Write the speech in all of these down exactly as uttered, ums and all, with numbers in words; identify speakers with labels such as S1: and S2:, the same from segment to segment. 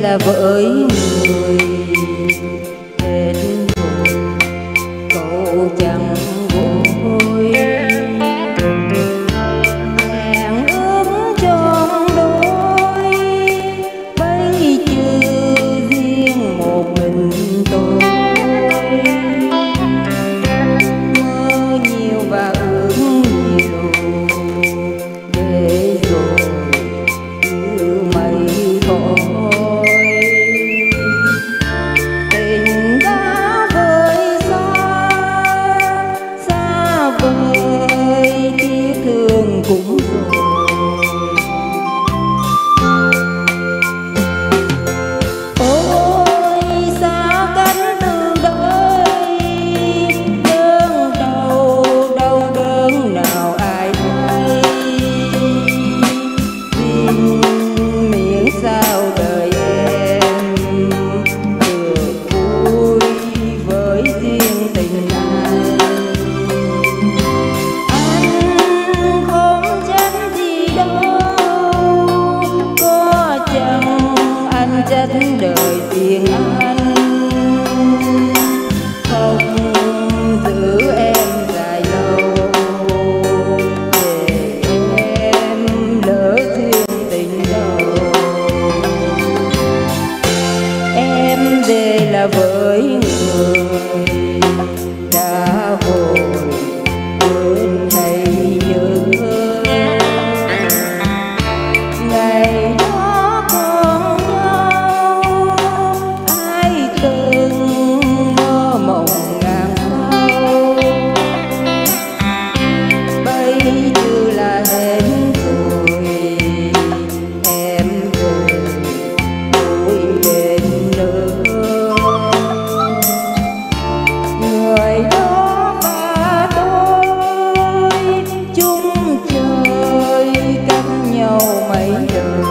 S1: là với người hết rồi, cậu chẳng vội hẹn ước trọn đôi, bấy chưa riêng một mình tôi. Mơ nhiều và ước nhiều để rồi như mây khói. Tình đã vơi xa, xa vời tiếc thương cũng rồi. Ôi xa cánh từ đây, đớn đau đau đớn nào ai thấy. Xin miễn sao đời em được vui với riêng tình anh. Anh không trách gì đâu, có chăng anh trách đời riêng anh. Không giữ em dài lâu để em lỡ duyên tình đầu. Em về là với người đã vội quên hay nhớ. Ngày đó còn nhau, ai từng mơ mộng ngàn sao. Bây giờ là hết rồi, em về vui đến nữa. Người đó và tôi chung trời cách nhau mấy đời.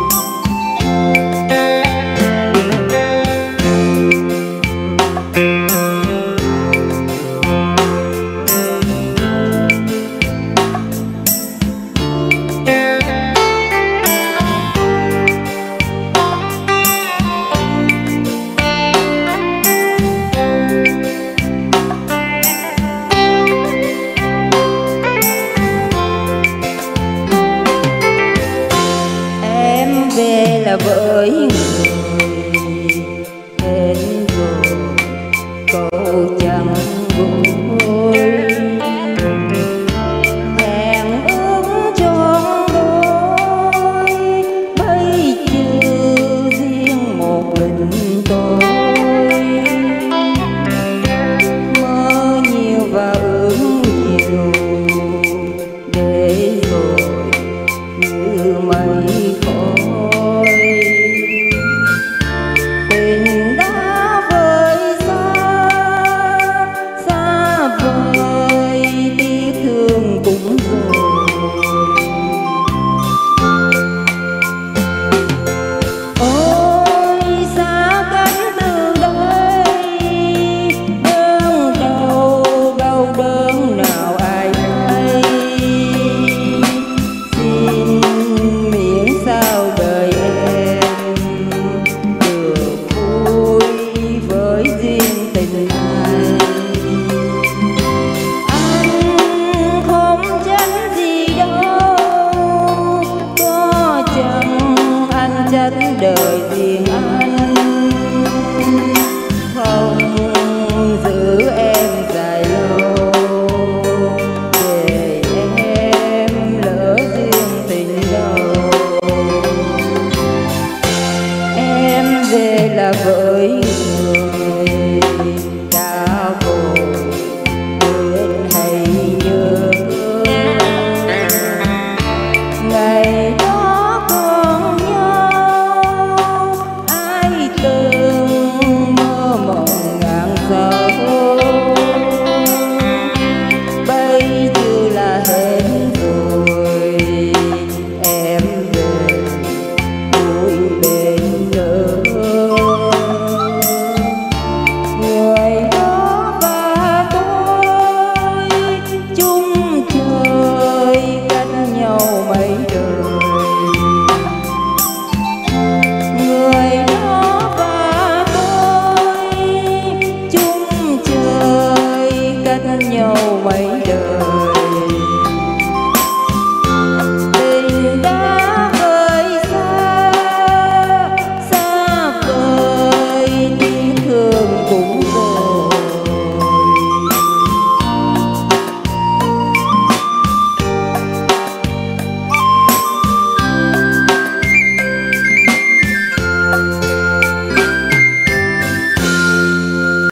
S1: Thank you.